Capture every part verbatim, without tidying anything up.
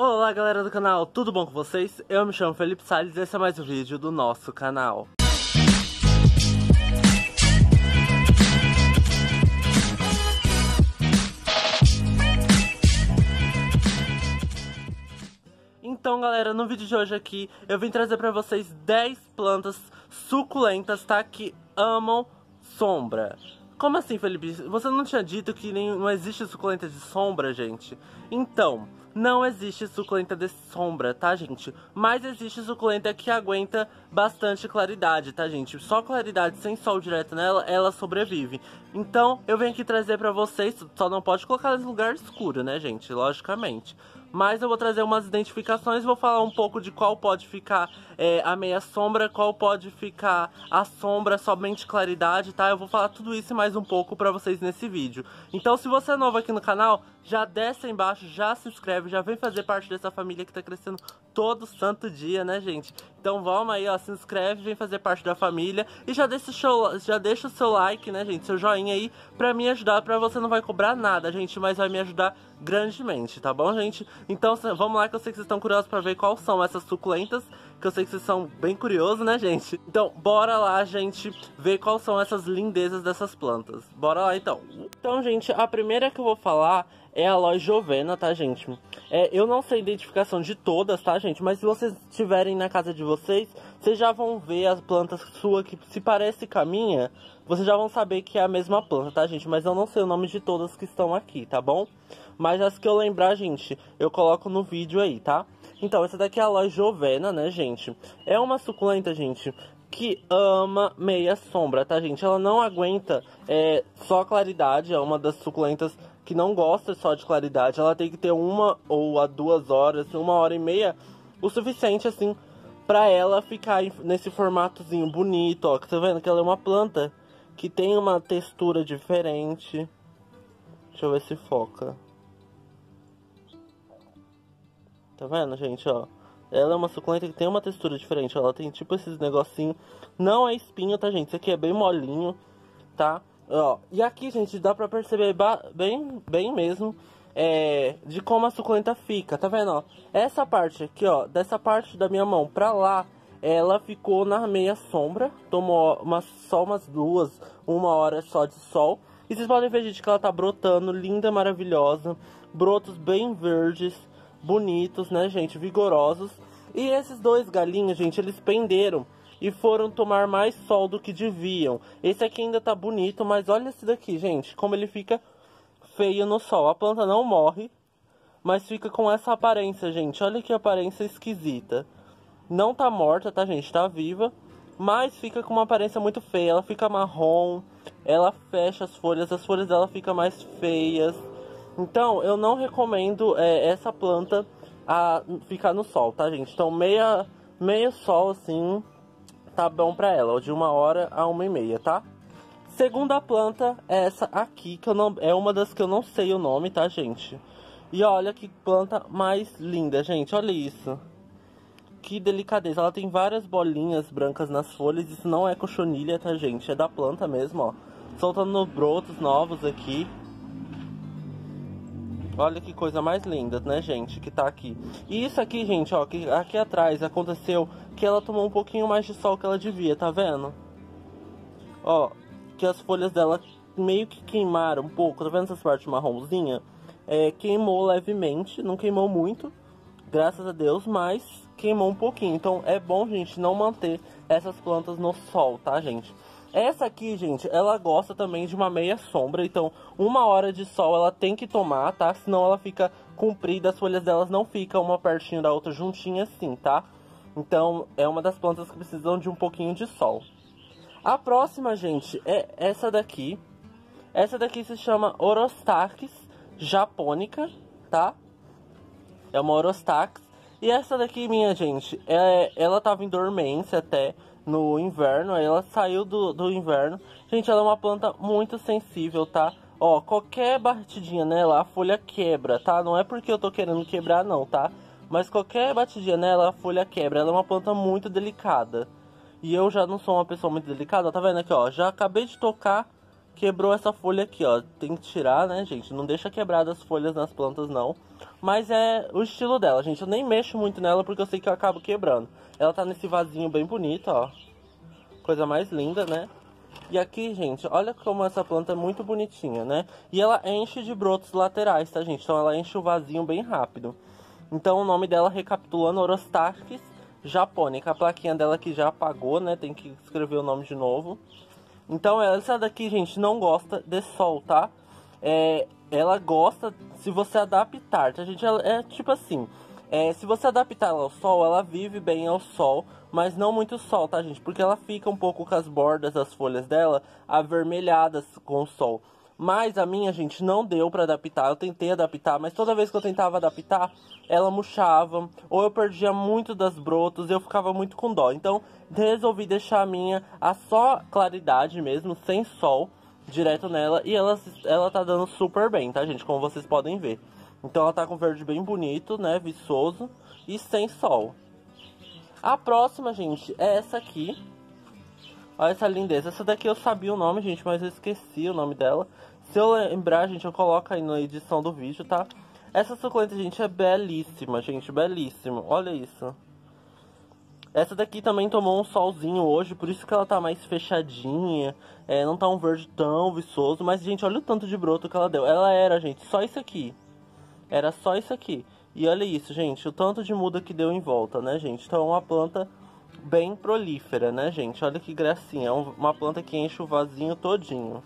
Olá galera do canal, tudo bom com vocês? Eu me chamo Felipe Salles e esse é mais um vídeo do nosso canal. Então galera, no vídeo de hoje aqui eu vim trazer pra vocês dez plantas suculentas, tá? Que amam sombra. Como assim, Felipe? Você não tinha dito que nem, não existe suculenta de sombra, gente? Então, não existe suculenta de sombra, tá, gente? Mas existe suculenta que aguenta bastante claridade, tá, gente? Só claridade, sem sol direto nela, ela sobrevive. Então, eu venho aqui trazer pra vocês, só não pode colocar em lugar escuro, né, gente? Logicamente. Mas eu vou trazer umas identificações, vou falar um pouco de qual pode ficar é, a meia sombra, qual pode ficar a sombra, somente claridade, tá? Eu vou falar tudo isso e mais um pouco pra vocês nesse vídeo. Então se você é novo aqui no canal, já desce aí embaixo, já se inscreve, já vem fazer parte dessa família que tá crescendo todo santo dia, né, gente? Então vamos aí, ó, se inscreve, vem fazer parte da família e já deixa o seu, já deixa o seu like, né, gente, seu joinha aí pra me ajudar, pra você não vai cobrar nada, gente, mas vai me ajudar grandemente, tá bom, gente? Então vamos lá que eu sei que vocês estão curiosos pra ver quais são essas suculentas, que eu sei que vocês são bem curiosos, né, gente? Então bora lá, gente, ver quais são essas lindezas dessas plantas. Bora lá, então. Então, gente, a primeira que eu vou falar é a Aloe Jovena, tá, gente? É, eu não sei a identificação de todas, tá, gente? Mas se vocês estiverem na casa de vocês, vocês já vão ver as plantas suas que se parece com a minha. Vocês já vão saber que é a mesma planta, tá, gente? Mas eu não sei o nome de todas que estão aqui, tá bom? Mas as que eu lembrar, gente, eu coloco no vídeo aí, tá? Então, essa daqui é a Aloe Jovena, né, gente? É uma suculenta, gente, que ama meia sombra, tá, gente? Ela não aguenta é, só claridade, é uma das suculentas que não gosta só de claridade. Ela tem que ter uma ou a duas horas, uma hora e meia, o suficiente, assim, pra ela ficar nesse formatozinho bonito, ó. Que tá vendo que ela é uma planta que tem uma textura diferente. Deixa eu ver se foca. Tá vendo, gente, ó? Ela é uma suculenta que tem uma textura diferente. Ela tem tipo esses negocinhos. Não é espinho, tá, gente? Isso aqui é bem molinho, tá? Ó, e aqui, gente, dá pra perceber bem, bem mesmo é, de como a suculenta fica, tá vendo, ó? Essa parte aqui, ó, dessa parte da minha mão pra lá, ela ficou na meia sombra. Tomou umas, só umas duas, uma hora só de sol. E vocês podem ver, gente, que ela tá brotando, linda, maravilhosa. Brotos bem verdes, bonitos, né, gente, vigorosos. E esses dois galinhos, gente, eles penderam e foram tomar mais sol do que deviam. Esse aqui ainda tá bonito, mas olha esse daqui, gente, como ele fica feio no sol. A planta não morre, mas fica com essa aparência, gente. Olha que aparência esquisita. Não tá morta, tá, gente? Tá viva, mas fica com uma aparência muito feia. Ela fica marrom, ela fecha as folhas, as folhas dela ficam mais feias. Então, eu não recomendo é, essa planta a ficar no sol, tá, gente? Então, meia, meio sol, assim, tá bom pra ela, de uma hora a uma e meia, tá? Segunda planta é essa aqui, que eu não, é uma das que eu não sei o nome, tá, gente? E olha que planta mais linda, gente, olha isso. Que delicadeza, ela tem várias bolinhas brancas nas folhas, isso não é cochonilha, tá, gente? É da planta mesmo, ó. Soltando brotos novos aqui. Olha que coisa mais linda, né, gente, que tá aqui. E isso aqui, gente, ó, que aqui atrás aconteceu que ela tomou um pouquinho mais de sol que ela devia, tá vendo? Ó, que as folhas dela meio que queimaram um pouco, tá vendo essas partes marronzinha? É, queimou levemente, não queimou muito, graças a Deus, mas queimou um pouquinho. Então é bom, gente, não manter essas plantas no sol, tá, gente? Essa aqui, gente, ela gosta também de uma meia sombra, então uma hora de sol ela tem que tomar, tá? Senão ela fica comprida, as folhas delas não ficam uma pertinho da outra juntinha assim, tá? Então é uma das plantas que precisam de um pouquinho de sol. A próxima, gente, é essa daqui. Essa daqui se chama Orostax japonica, tá? É uma Orostax. E essa daqui, minha gente, é, ela tava em dormência até no inverno, aí ela saiu do, do inverno. Gente, ela é uma planta muito sensível, tá? Ó, qualquer batidinha nela, a folha quebra, tá? Não é porque eu tô querendo quebrar, não, tá? Mas qualquer batidinha nela, a folha quebra. Ela é uma planta muito delicada. E eu já não sou uma pessoa muito delicada, tá vendo aqui, ó? Já acabei de tocar, quebrou essa folha aqui, ó. Tem que tirar, né, gente? Não deixa quebradas as folhas nas plantas, não. Mas é o estilo dela, gente. Eu nem mexo muito nela porque eu sei que eu acabo quebrando. Ela tá nesse vasinho bem bonito, ó. Coisa mais linda, né? E aqui, gente, olha como essa planta é muito bonitinha, né? E ela enche de brotos laterais, tá, gente? Então ela enche o vasinho bem rápido. Então o nome dela, recapitulando, Orostachys japonica. A plaquinha dela aqui já apagou, né? Tem que escrever o nome de novo. Então essa daqui, gente, não gosta de sol, tá? É, ela gosta se você adaptar, tá, gente? Ela é tipo assim, é, se você adaptar ela ao sol, ela vive bem ao sol, mas não muito sol, tá, gente? Porque ela fica um pouco com as bordas das folhas dela avermelhadas com o sol. Mas a minha, gente, não deu pra adaptar. Eu tentei adaptar, mas toda vez que eu tentava adaptar, ela murchava, ou eu perdia muito das brotos e eu ficava muito com dó. Então, resolvi deixar a minha a só claridade mesmo, sem sol, direto nela. E ela, ela tá dando super bem, tá, gente? Como vocês podem ver. Então ela tá com verde bem bonito, né, viçoso e sem sol. A próxima, gente, é essa aqui. Olha essa lindeza. Essa daqui eu sabia o nome, gente, mas eu esqueci o nome dela. Se eu lembrar, gente, eu coloco aí na edição do vídeo, tá? Essa suculenta, gente, é belíssima, gente, belíssima. Olha isso. Essa daqui também tomou um solzinho hoje, por isso que ela tá mais fechadinha. É, não tá um verde tão viçoso. Mas, gente, olha o tanto de broto que ela deu. Ela era, gente, só isso aqui. Era só isso aqui. E olha isso, gente, o tanto de muda que deu em volta, né, gente? Então é uma planta bem prolífera, né, gente? Olha que gracinha. É uma planta que enche o vasinho todinho.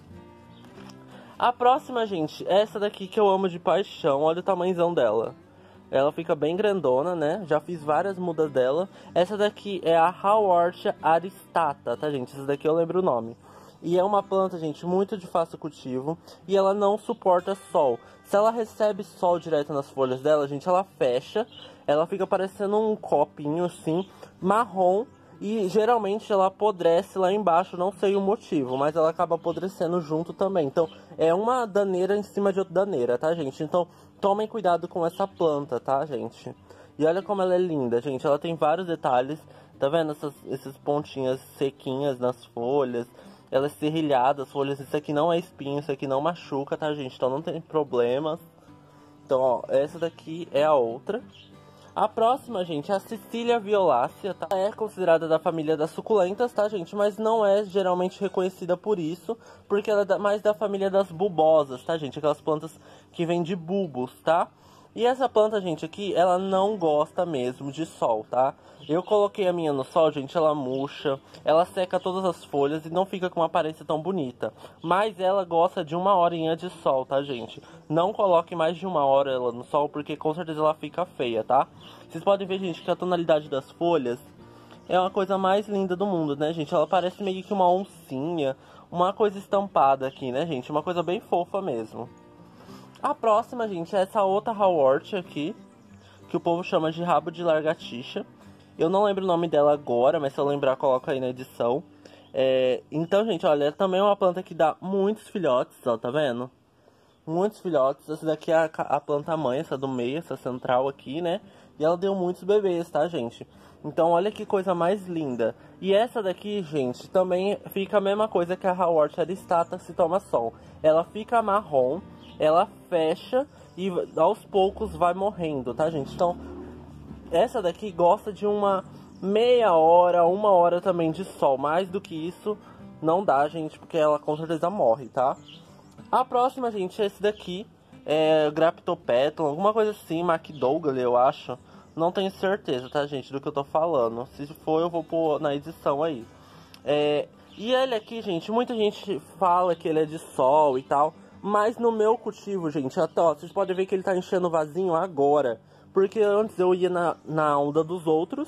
A próxima, gente, é essa daqui que eu amo de paixão. Olha o tamanhozão dela. Ela fica bem grandona, né? Já fiz várias mudas dela. Essa daqui é a Haworthia aristata, tá, gente? Essa daqui eu lembro o nome. E é uma planta, gente, muito de fácil cultivo. E ela não suporta sol. Se ela recebe sol direto nas folhas dela, gente, ela fecha. Ela fica parecendo um copinho, assim, marrom. E geralmente ela apodrece lá embaixo, não sei o motivo, mas ela acaba apodrecendo junto também. Então é uma daneira em cima de outra daneira, tá, gente? Então tomem cuidado com essa planta, tá, gente? E olha como ela é linda, gente. Ela tem vários detalhes, tá vendo? Essas, essas pontinhas sequinhas nas folhas. Ela é serrilhada, as folhas. Isso aqui não é espinho, isso aqui não machuca, tá, gente? Então não tem problemas. Então, ó, essa daqui é a outra. A próxima, gente, é a Cecilia violácea, tá? É considerada da família das suculentas, tá, gente? Mas não é geralmente reconhecida por isso, porque ela é mais da família das bulbosas, tá, gente? Aquelas plantas que vêm de bulbos, tá? E essa planta, gente, aqui, ela não gosta mesmo de sol, tá? Eu coloquei a minha no sol, gente, ela murcha, ela seca todas as folhas e não fica com uma aparência tão bonita. Mas ela gosta de uma horinha de sol, tá, gente? Não coloque mais de uma hora ela no sol, porque com certeza ela fica feia, tá? Vocês podem ver, gente, que a tonalidade das folhas é uma coisa mais linda do mundo, né, gente? Ela parece meio que uma oncinha, uma coisa estampada aqui, né, gente? Uma coisa bem fofa mesmo. A próxima, gente, é essa outra Haworthia aqui, que o povo chama de rabo de largatixa. Eu não lembro o nome dela agora, mas se eu lembrar, coloco aí na edição. É, então, gente, olha, também é uma planta que dá muitos filhotes, ó, tá vendo? Muitos filhotes. Essa daqui é a, a planta mãe, essa do meio, essa central aqui, né? E ela deu muitos bebês, tá, gente? Então, olha que coisa mais linda. E essa daqui, gente, também fica a mesma coisa que a Haworthia aristata se toma sol. Ela fica marrom. Ela fecha e aos poucos vai morrendo, tá, gente? Então, essa daqui gosta de uma meia hora, uma hora também de sol. Mais do que isso, não dá, gente, porque ela com certeza morre, tá? A próxima, gente, é esse daqui. É Graptopetalum, alguma coisa assim, MacDougall, eu acho. Não tenho certeza, tá, gente, do que eu tô falando. Se for, eu vou pôr na edição aí. É, e ele aqui, gente, muita gente fala que ele é de sol e tal. Mas no meu cultivo, gente, até, ó, vocês podem ver que ele tá enchendo o vasinho agora. Porque antes eu ia na, na onda dos outros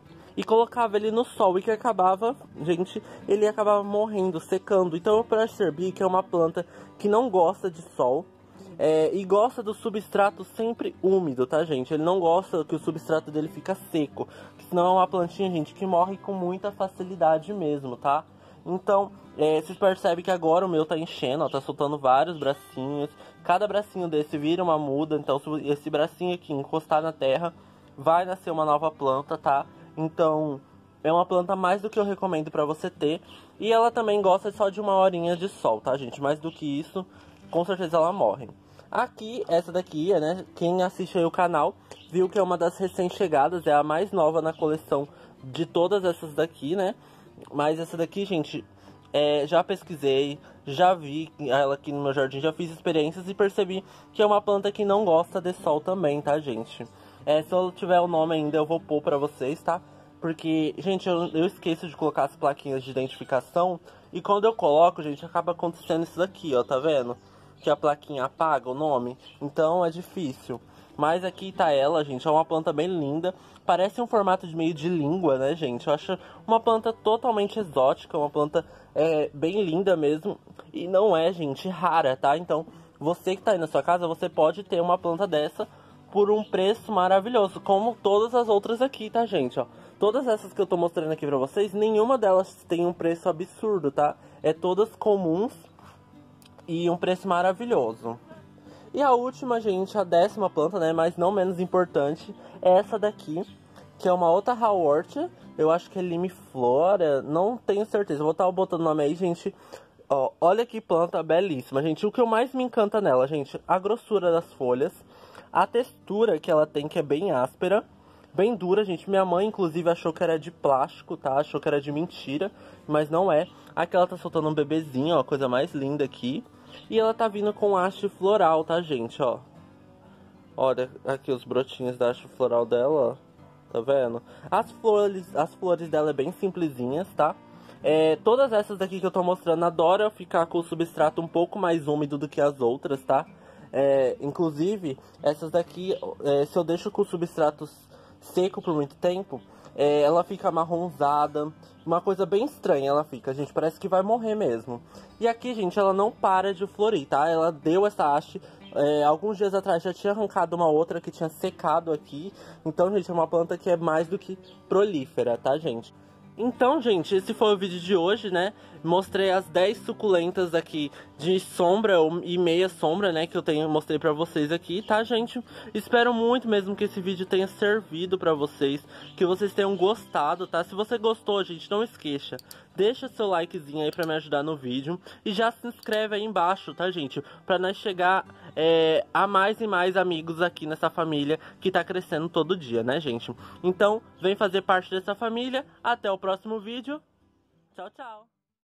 e colocava ele no sol. E que acabava, gente, ele acabava morrendo, secando. Então eu percebi que é uma planta que não gosta de sol. É, e gosta do substrato sempre úmido, tá, gente? Ele não gosta que o substrato dele fica seco. Senão é uma plantinha, gente, que morre com muita facilidade mesmo, tá? Então, é, vocês percebem que agora o meu tá enchendo, ó, tá soltando vários bracinhos. Cada bracinho desse vira uma muda, então se esse bracinho aqui encostar na terra, vai nascer uma nova planta, tá? Então, é uma planta mais do que eu recomendo pra você ter. E ela também gosta só de uma horinha de sol, tá, gente? Mais do que isso, com certeza ela morre. Aqui, essa daqui, né, quem assiste aí o canal, viu que é uma das recém-chegadas, é a mais nova na coleção de todas essas daqui, né? Mas essa daqui, gente, é, já pesquisei, já vi ela aqui no meu jardim, já fiz experiências e percebi que é uma planta que não gosta de sol também, tá, gente? É, se eu tiver o nome ainda, eu vou pôr pra vocês, tá? Porque, gente, eu, eu esqueço de colocar as plaquinhas de identificação. E quando eu coloco, gente, acaba acontecendo isso daqui, ó, tá vendo? Que a plaquinha apaga o nome. Então é difícil. Mas aqui tá ela, gente, é uma planta bem linda. Parece um formato de meio de língua, né, gente? Eu acho uma planta totalmente exótica, uma planta é, bem linda mesmo. E não é, gente, rara, tá? Então, você que tá aí na sua casa, você pode ter uma planta dessa por um preço maravilhoso, como todas as outras aqui, tá, gente? Ó, todas essas que eu tô mostrando aqui pra vocês, nenhuma delas tem um preço absurdo, tá? É todas comuns e um preço maravilhoso. E a última, gente, a décima planta, né, mas não menos importante, é essa daqui, que é uma outra Howort. Eu acho que é Limiflora, não tenho certeza. Eu vou estar botando o nome aí, gente. Ó, olha que planta belíssima, gente. O que eu mais me encanta nela, gente, a grossura das folhas, a textura que ela tem, que é bem áspera, bem dura, gente. Minha mãe, inclusive, achou que era de plástico, tá? Achou que era de mentira, mas não é. Aqui ela tá soltando um bebezinho, ó, a coisa mais linda aqui. E ela tá vindo com haste floral, tá, gente, ó. Olha aqui os brotinhos da haste floral dela, ó. Tá vendo? As flores, as flores dela é bem simplesinhas, tá? É, todas essas daqui que eu tô mostrando, adoro ficar com o substrato um pouco mais úmido do que as outras, tá? É, inclusive, essas daqui, é, se eu deixo com o substrato seco por muito tempo, é, ela fica marronzada, uma coisa bem estranha ela fica, gente, parece que vai morrer mesmo. E aqui, gente, ela não para de florir, tá? Ela deu essa haste, é, alguns dias atrás já tinha arrancado uma outra que tinha secado aqui. Então, gente, é uma planta que é mais do que prolífera, tá, gente? Então, gente, esse foi o vídeo de hoje, né? Mostrei as dez suculentas aqui de sombra e meia sombra, né? Que eu tenho, mostrei pra vocês aqui, tá, gente? Espero muito mesmo que esse vídeo tenha servido pra vocês, que vocês tenham gostado, tá? Se você gostou, gente, não esqueça, deixa seu likezinho aí pra me ajudar no vídeo. E já se inscreve aí embaixo, tá, gente? Pra nós chegar é, a mais e mais amigos aqui nessa família que tá crescendo todo dia, né, gente? Então, vem fazer parte dessa família. Até o próximo vídeo. Tchau, tchau.